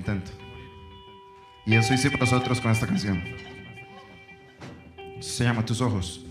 intento. Y eso hicimos nosotros con esta canción. Se llama Tus Ojos.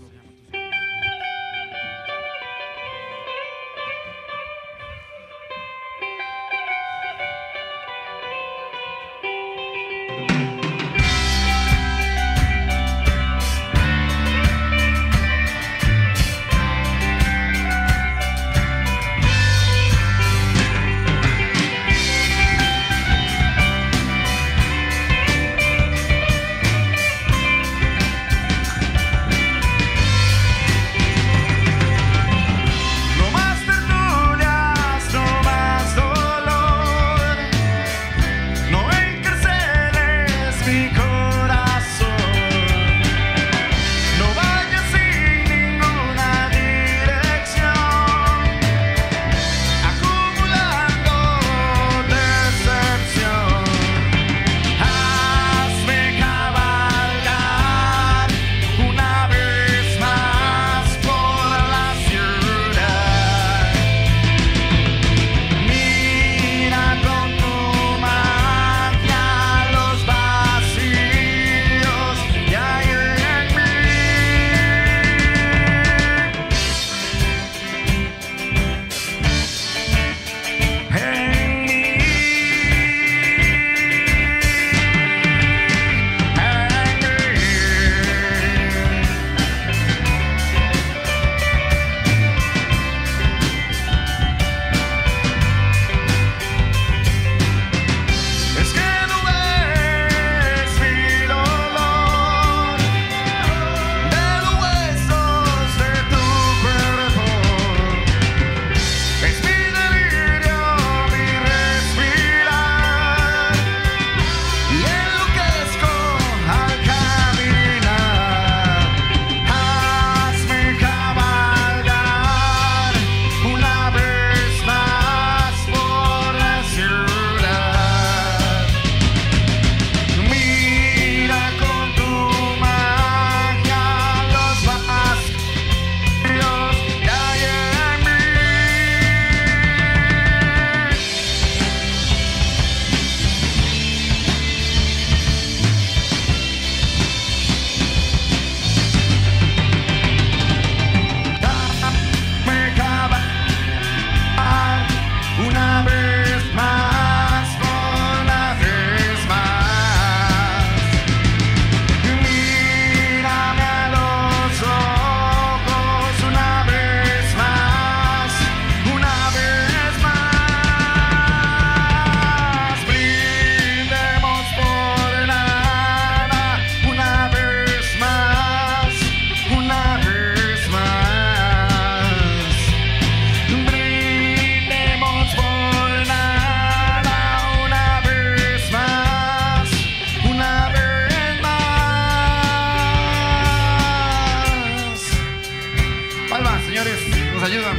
Nos ayudan.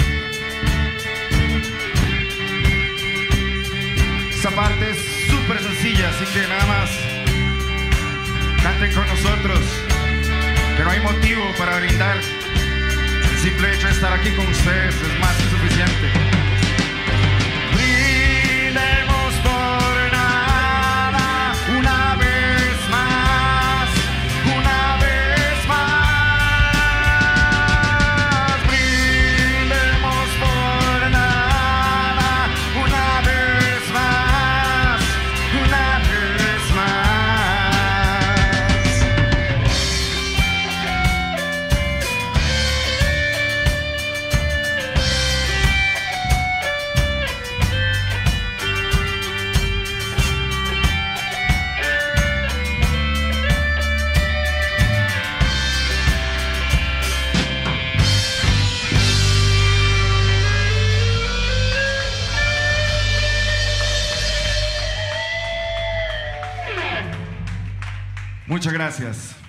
Esa parte es súper sencilla, así que nada más canten con nosotros, que no hay motivo para brindar. El simple hecho de estar aquí con ustedes es más que suficiente. Brindemos por nada una vez más, una vez más. Brindemos por nada una vez más, una vez más. Muchas gracias.